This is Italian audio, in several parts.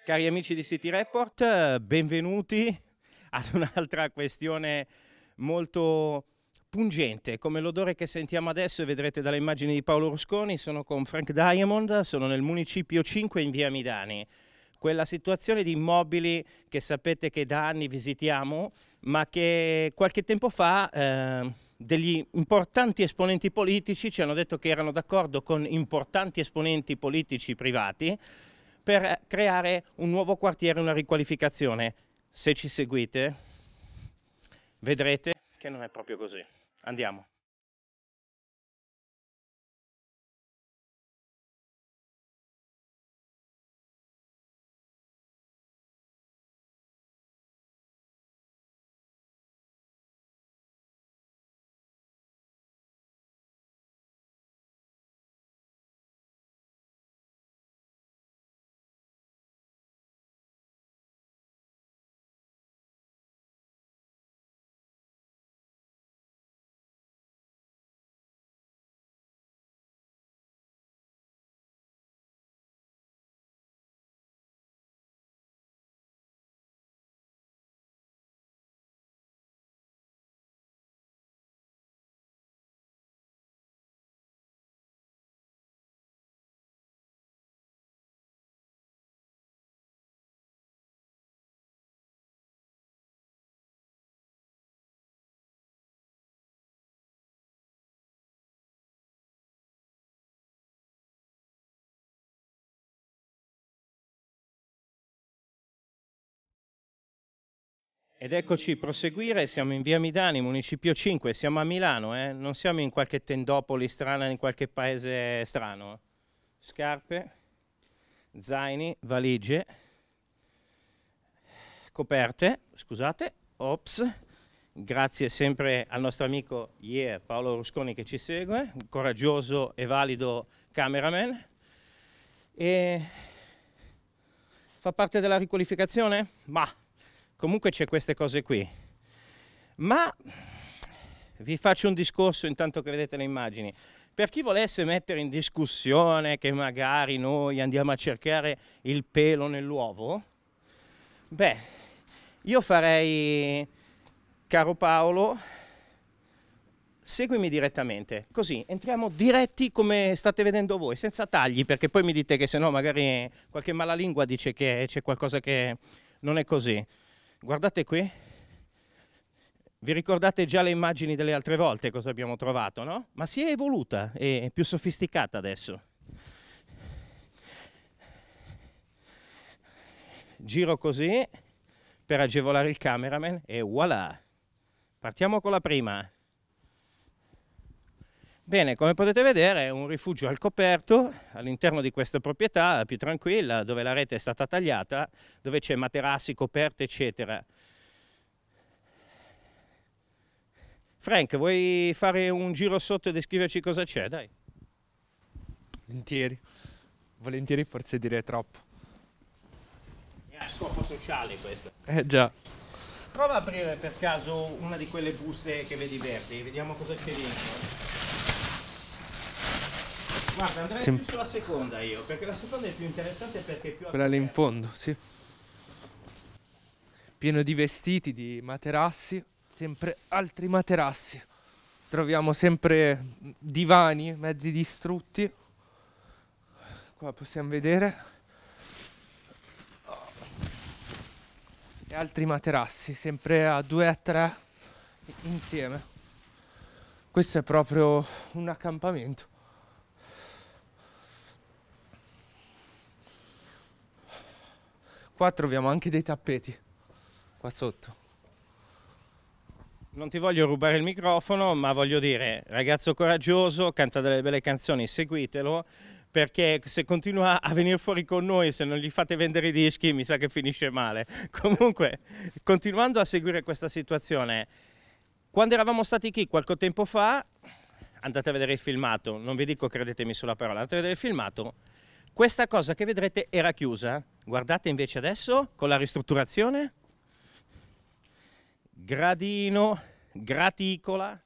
Cari amici di City Report, benvenuti ad un'altra questione molto pungente, come l'odore che sentiamo adesso e vedrete dalle immagini di Paolo Rusconi. Sono con Frank Diamond, sono nel Municipio 5 in via Midani. Quella situazione di immobili che sapete che da anni visitiamo, ma che qualche tempo fa degli importanti esponenti politici ci hanno detto che erano d'accordo con importanti esponenti politici privati per creare un nuovo quartiere, una riqualificazione. Se ci seguite, vedrete che non è proprio così. Andiamo. Ed eccoci proseguire, siamo in via Midani, Municipio 5, siamo a Milano, non siamo in qualche tendopoli strana, in qualche paese strano. Scarpe, zaini, valigie, coperte, scusate, ops, grazie sempre al nostro amico Paolo Rusconi che ci segue, un coraggioso e valido cameraman. E fa parte della riqualificazione? Ma comunque c'è queste cose qui. Ma vi faccio un discorso intanto che vedete le immagini. Per chi volesse mettere in discussione che magari noi andiamo a cercare il pelo nell'uovo, beh, io farei, caro Paolo, seguimi direttamente, così entriamo diretti come state vedendo voi, senza tagli, perché poi mi dite che se no magari qualche malalingua dice che c'è qualcosa che non è così. Guardate qui, vi ricordate già le immagini delle altre volte cosa abbiamo trovato, no? Ma si è evoluta, è più sofisticata adesso. Giro così per agevolare il cameraman e voilà! Partiamo con la prima. Bene, come potete vedere è un rifugio al coperto all'interno di questa proprietà più tranquilla, dove la rete è stata tagliata, dove c'è materassi, coperte, eccetera. Frank, vuoi fare un giro sotto e descriverci cosa c'è? Dai. Volentieri, volentieri forse direi troppo. È a scopo sociale questo. Già. Prova a aprire per caso una di quelle buste che vedi verdi, vediamo cosa c'è dentro. Guarda, andrei più sulla seconda io, perché la seconda è più interessante perché è più... Quella lì in fondo, sì. Pieno di vestiti, di materassi, sempre altri materassi. Troviamo sempre divani, mezzi distrutti. Qua possiamo vedere. E altri materassi, sempre a 2 a 3 insieme. Questo è proprio un accampamento. Qua troviamo anche dei tappeti, qua sotto. Non ti voglio rubare il microfono, ma voglio dire, ragazzo coraggioso, canta delle belle canzoni, seguitelo, perché se continua a venire fuori con noi, se non gli fate vendere i dischi, mi sa che finisce male. Comunque, continuando a seguire questa situazione, quando eravamo stati qui qualche tempo fa, andate a vedere il filmato, non vi dico credetemi sulla parola, andate a vedere il filmato, questa cosa che vedrete era chiusa. Guardate invece adesso, con la ristrutturazione, gradino, graticola.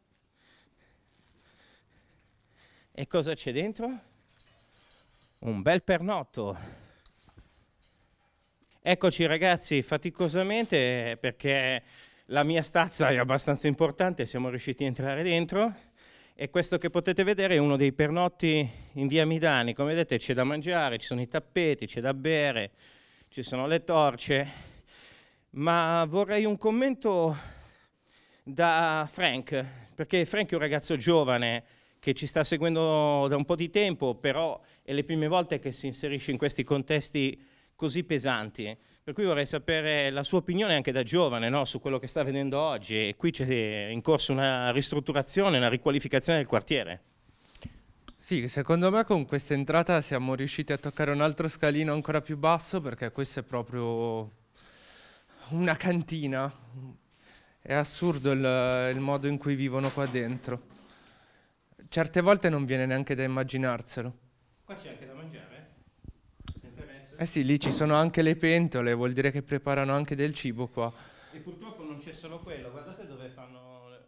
E cosa c'è dentro? Un bel pernotto. Eccoci ragazzi, faticosamente perché la mia stazza è abbastanza importante, siamo riusciti a entrare dentro e questo che potete vedere è uno dei pernotti in via Midani. Come vedete c'è da mangiare, ci sono i tappeti, c'è da bere, ci sono le torce, ma vorrei un commento da Frank, perché Frank è un ragazzo giovane che ci sta seguendo da un po' di tempo, però è le prime volte che si inserisce in questi contesti così pesanti, per cui vorrei sapere la sua opinione anche da giovane, no? Su quello che sta avvenendo oggi. E qui c'è in corso una ristrutturazione, una riqualificazione del quartiere. Sì, secondo me con questa entrata siamo riusciti a toccare un altro scalino ancora più basso perché questo è proprio una cantina. È assurdo il modo in cui vivono qua dentro. Certe volte non viene neanche da immaginarselo. Qua c'è anche da mangiare? Se interessa? Eh sì, lì ci sono anche le pentole, vuol dire che preparano anche del cibo qua. E purtroppo non c'è solo quello, guardate dove fanno...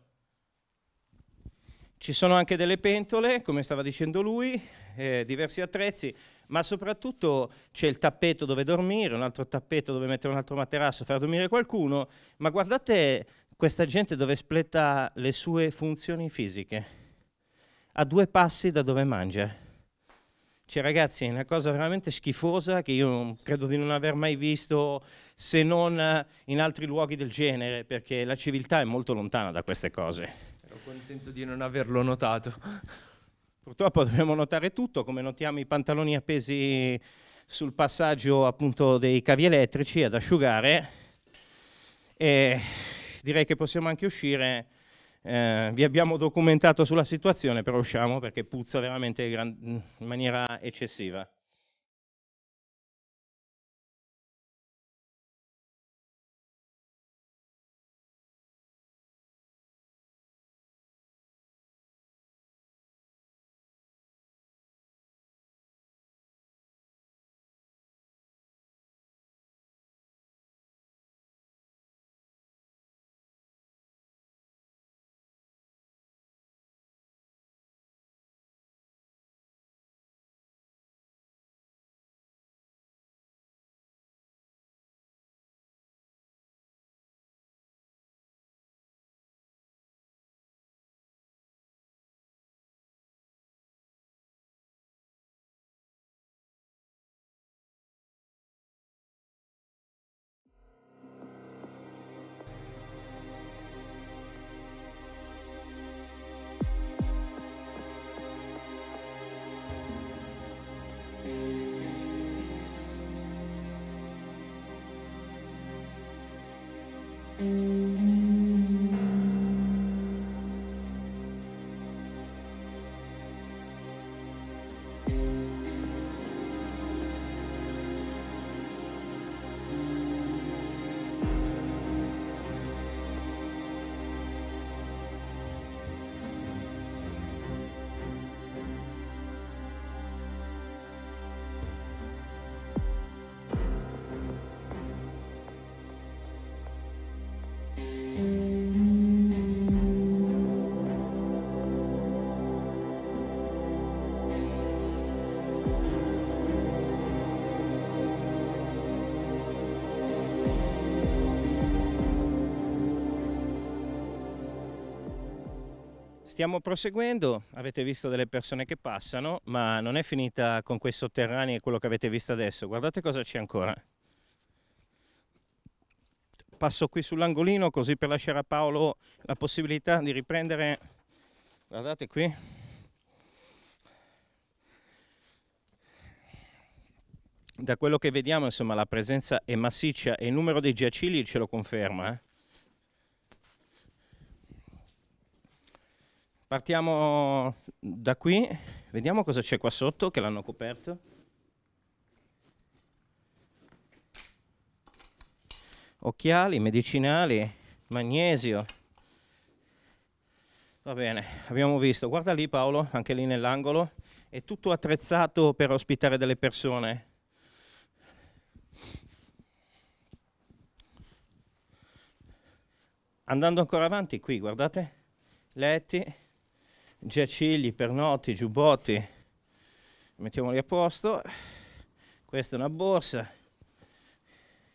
Ci sono anche delle pentole, come stava dicendo lui, diversi attrezzi, ma soprattutto c'è il tappeto dove dormire, un altro tappeto dove mettere un altro materasso, far dormire qualcuno, ma guardate questa gente dove espleta le sue funzioni fisiche, a 2 passi da dove mangia. Cioè ragazzi, è una cosa veramente schifosa che io credo di non aver mai visto se non in altri luoghi del genere, perché la civiltà è molto lontana da queste cose. Ero contento di non averlo notato. Purtroppo dobbiamo notare tutto, come notiamo i pantaloni appesi sul passaggio appunto dei cavi elettrici ad asciugare, e direi che possiamo anche uscire. Vi abbiamo documentato sulla situazione, però usciamo perché puzza veramente in maniera eccessiva. Stiamo proseguendo, avete visto delle persone che passano, ma non è finita con quei sotterranei e quello che avete visto adesso. Guardate cosa c'è ancora. Passo qui sull'angolino così per lasciare a Paolo la possibilità di riprendere. Guardate qui. Da quello che vediamo, insomma, la presenza è massiccia e il numero dei giaciglii ce lo conferma. Partiamo da qui, vediamo cosa c'è qua sotto che l'hanno coperto. Occhiali, medicinali, magnesio. Va bene, abbiamo visto. Guarda lì Paolo, anche lì nell'angolo. È tutto attrezzato per ospitare delle persone. Andando ancora avanti, qui guardate, letti, giacigli, pernotti, giubbotti, mettiamoli a posto. Questa è una borsa,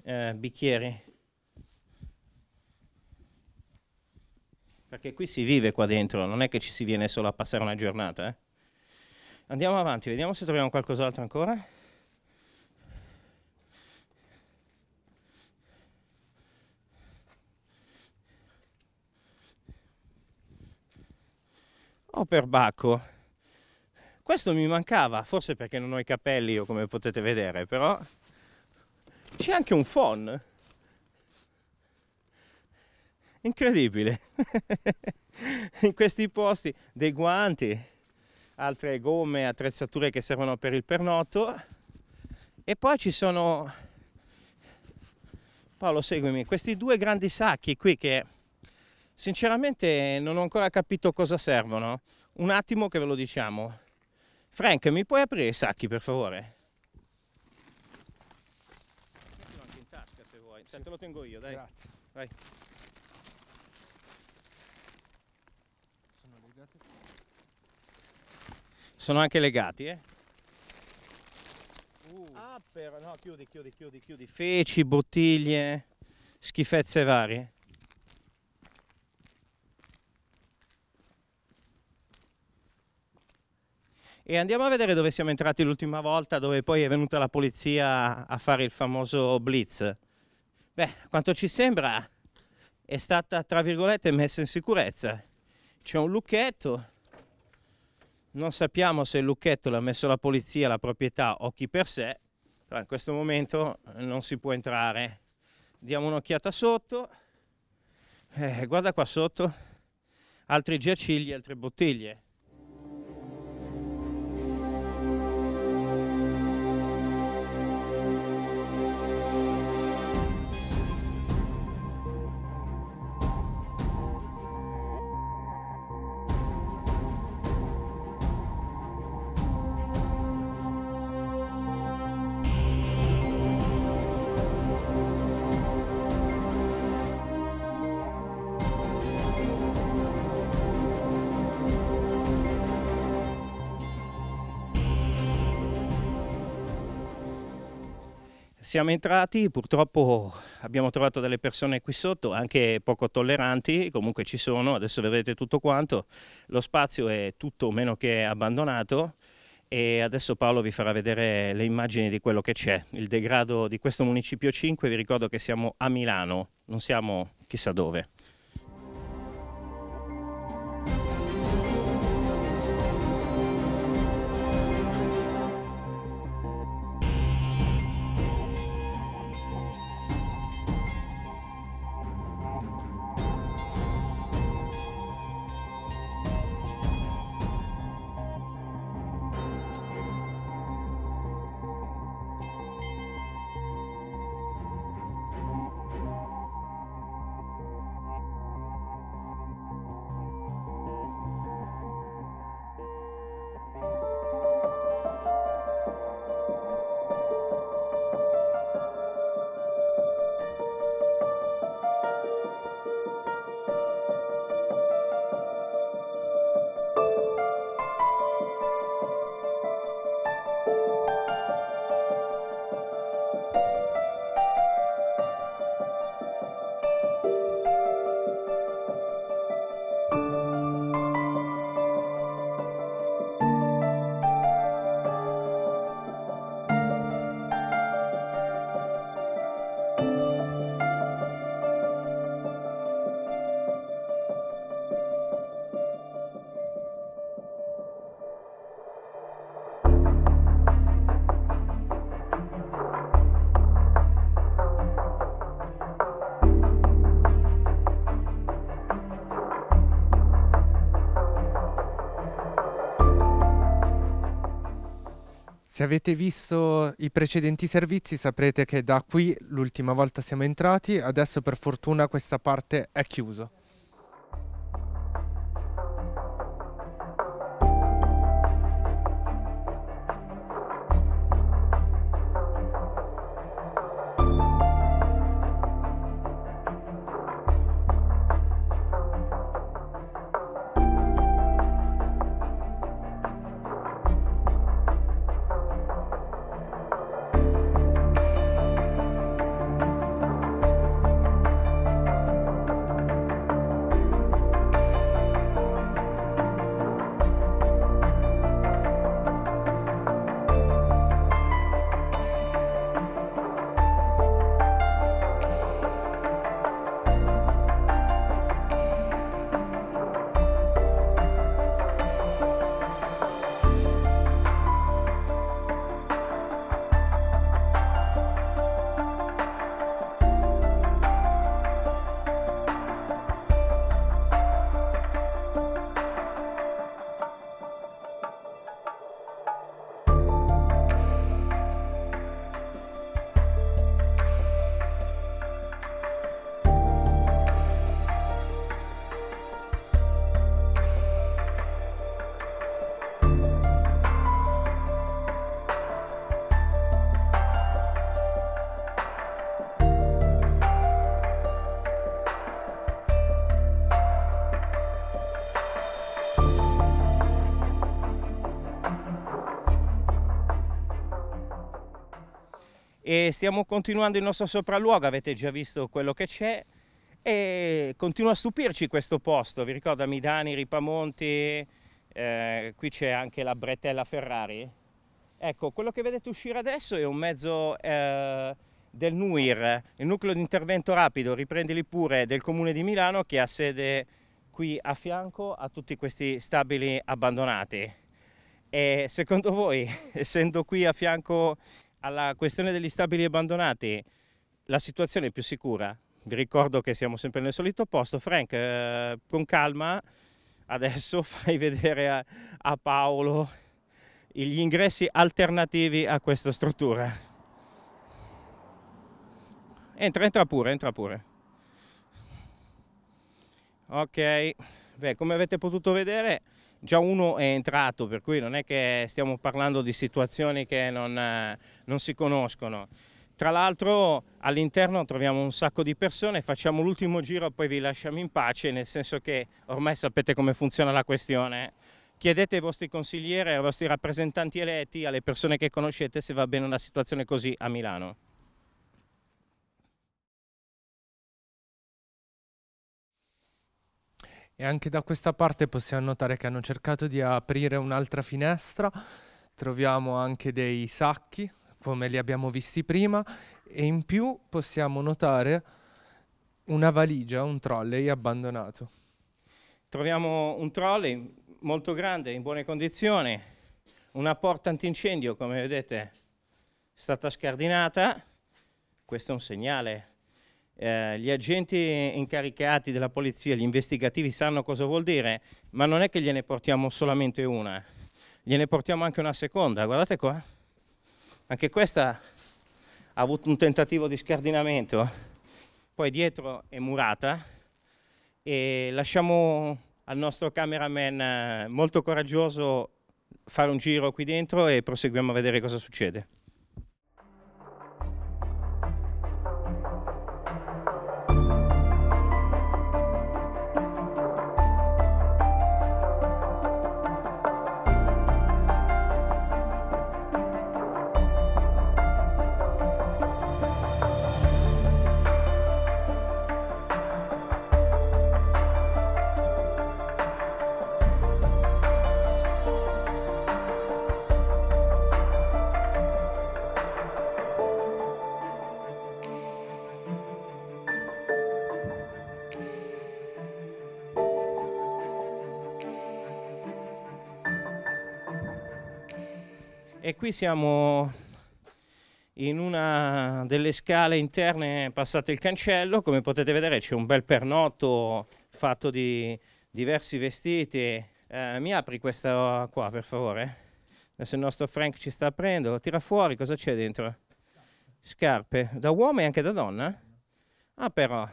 bicchieri. Perché qui si vive qua dentro, non è che ci si viene solo a passare una giornata. Andiamo avanti, vediamo se troviamo qualcos'altro ancora. Oh, perbacco. Questo mi mancava, forse perché non ho i capelli io, come potete vedere, però c'è anche un phon. Incredibile. In questi posti dei guanti, altre gomme, attrezzature che servono per il pernotto, e poi ci sono, Paolo seguimi, questi due grandi sacchi qui che sinceramente non ho ancora capito cosa servono. Un attimo che ve lo diciamo. Frank, mi puoi aprire i sacchi per favore? Mettilo anche in tasca se vuoi. Sì. Te lo tengo io, dai. Grazie. Vai. Sono legati? Sono anche legati, eh? No, chiudi. Feci, bottiglie, schifezze varie. E andiamo a vedere dove siamo entrati l'ultima volta, dove poi è venuta la polizia a fare il famoso blitz. Beh, quanto ci sembra è stata, tra virgolette, messa in sicurezza. C'è un lucchetto, non sappiamo se il lucchetto l'ha messo la polizia, la proprietà o chi per sé, però in questo momento non si può entrare. Diamo un'occhiata sotto, guarda qua sotto, altri giacigli, altre bottiglie. Siamo entrati, purtroppo abbiamo trovato delle persone qui sotto, anche poco tolleranti, comunque ci sono, adesso vedrete tutto quanto. Lo spazio è tutto meno che abbandonato e adesso Paolo vi farà vedere le immagini di quello che c'è. Il degrado di questo Municipio 5, vi ricordo che siamo a Milano, non siamo chissà dove. Se avete visto i precedenti servizi saprete che da qui l'ultima volta siamo entrati, adesso per fortuna questa parte è chiusa. e stiamo continuando il nostro sopralluogo. Avete già visto quello che c'è e continua a stupirci questo posto. Vi ricordo Midani, Ripamonti, qui c'è anche la bretella Ferrari. Ecco, quello che vedete uscire adesso è un mezzo del NUIR, il nucleo di intervento rapido, riprendili pure, del comune di Milano, che ha sede qui a fianco a tutti questi stabili abbandonati. E secondo voi, essendo qui a fianco alla questione degli stabili abbandonati, la situazione è più sicura? Vi ricordo che siamo sempre nel solito posto. Frank, con calma, adesso fai vedere a Paolo gli ingressi alternativi a questa struttura. Entra pure, entra pure. Ok, beh, come avete potuto vedere, già uno è entrato, per cui non è che stiamo parlando di situazioni che non si conoscono. Tra l'altro all'interno troviamo un sacco di persone, facciamo l'ultimo giro e poi vi lasciamo in pace, nel senso che ormai sapete come funziona la questione. Chiedete ai vostri consiglieri, ai vostri rappresentanti eletti, alle persone che conoscete se va bene una situazione così a Milano. E anche da questa parte possiamo notare che hanno cercato di aprire un'altra finestra. Troviamo anche dei sacchi, come li abbiamo visti prima, e in più possiamo notare una valigia, un trolley abbandonato. Troviamo un trolley molto grande, in buone condizioni, una porta antincendio, come vedete, è stata scardinata. Questo è un segnale. Gli agenti incaricati della polizia, gli investigativi sanno cosa vuol dire, ma non è che gliene portiamo solamente una, gliene portiamo anche una seconda. Guardate qua, anche questa ha avuto un tentativo di scardinamento, poi dietro è murata, e lasciamo al nostro cameraman molto coraggioso fare un giro qui dentro e proseguiamo a vedere cosa succede. E qui siamo in una delle scale interne passate il cancello. Come potete vedere c'è un bel pernotto fatto di diversi vestiti. Mi apri questa qua per favore? Adesso il nostro Frank ci sta aprendo. Tira fuori, cosa c'è dentro? Scarpe, da uomo e anche da donna? Ah, però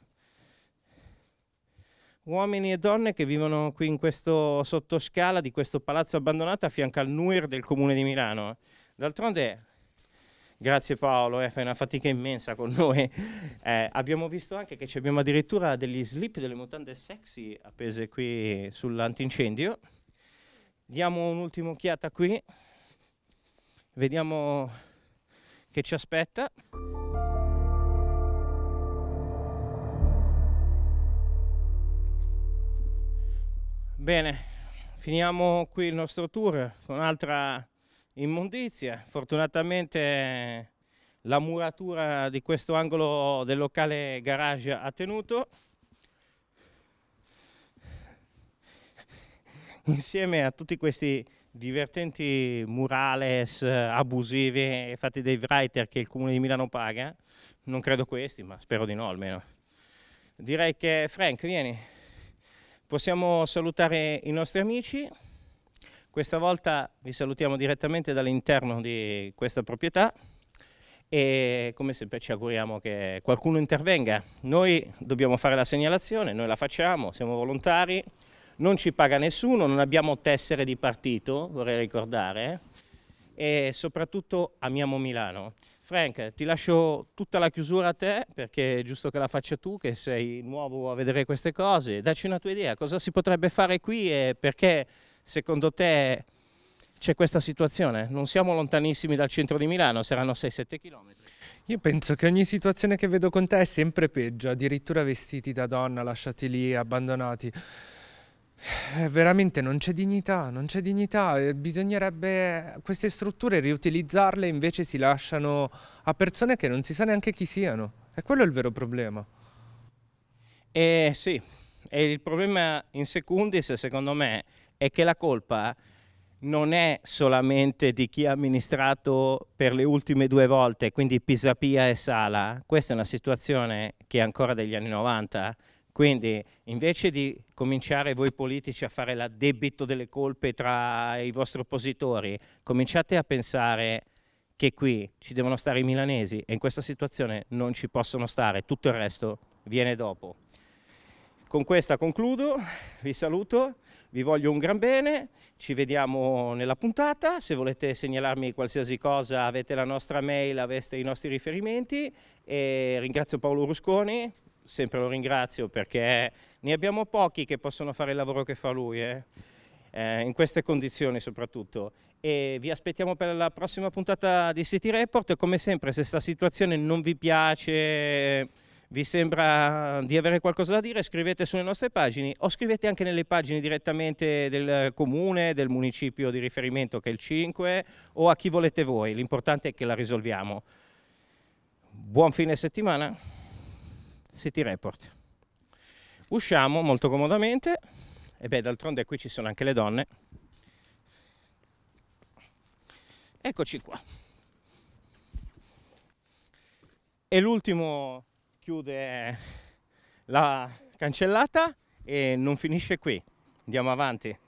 uomini e donne che vivono qui in questo sottoscala di questo palazzo abbandonato a fianco al NUIR del comune di Milano. D'altronde, grazie Paolo, fai una fatica immensa con noi. Abbiamo visto anche che abbiamo addirittura degli slip, delle mutande sexy appese qui sull'antincendio. Diamo un'ultima occhiata qui, vediamo che ci aspetta. Bene, finiamo qui il nostro tour con un'altra immondizia. Fortunatamente la muratura di questo angolo del locale garage ha tenuto, insieme a tutti questi divertenti murales abusivi fatti dai writer che il comune di Milano paga. Non credo questi, ma spero di no almeno. Direi che Frank, vieni. Possiamo salutare i nostri amici. Questa volta vi salutiamo direttamente dall'interno di questa proprietà e come sempre ci auguriamo che qualcuno intervenga. Noi dobbiamo fare la segnalazione, noi la facciamo, siamo volontari, non ci paga nessuno, non abbiamo tessere di partito, vorrei ricordare, e soprattutto amiamo Milano. Frank, ti lascio tutta la chiusura a te, perché è giusto che la faccia tu, che sei nuovo a vedere queste cose. Dacci una tua idea, cosa si potrebbe fare qui e perché secondo te c'è questa situazione. Non siamo lontanissimi dal centro di Milano, saranno 6-7 km. Io penso che ogni situazione che vedo con te è sempre peggio, addirittura vestiti da donna, lasciati lì, abbandonati. Veramente non c'è dignità, non c'è dignità. Bisognerebbe queste strutture riutilizzarle, invece si lasciano a persone che non si sa neanche chi siano. E quello è il vero problema. Sì, e il problema in secundis, secondo me, è che la colpa non è solamente di chi ha amministrato per le ultime 2 volte, quindi Pisapia e Sala. Questa è una situazione che è ancora degli anni 90. Quindi invece di cominciare voi politici a fare l'addebito delle colpe tra i vostri oppositori, cominciate a pensare che qui ci devono stare i milanesi e in questa situazione non ci possono stare, tutto il resto viene dopo. Con questa concludo, vi saluto, vi voglio un gran bene, ci vediamo nella puntata, se volete segnalarmi qualsiasi cosa avete la nostra mail, avete i nostri riferimenti e ringrazio Paolo Rusconi, sempre lo ringrazio perché ne abbiamo pochi che possono fare il lavoro che fa lui, in queste condizioni soprattutto. E vi aspettiamo per la prossima puntata di City Report, come sempre se questa situazione non vi piace, vi sembra di avere qualcosa da dire, scrivete sulle nostre pagine o scrivete anche nelle pagine direttamente del comune, del municipio di riferimento che è il 5 o a chi volete voi, l'importante è che la risolviamo. Buon fine settimana, City Report. Usciamo molto comodamente e beh, d'altronde qui ci sono anche le donne. Eccoci qua. E l'ultimo chiude la cancellata e non finisce qui. Andiamo avanti.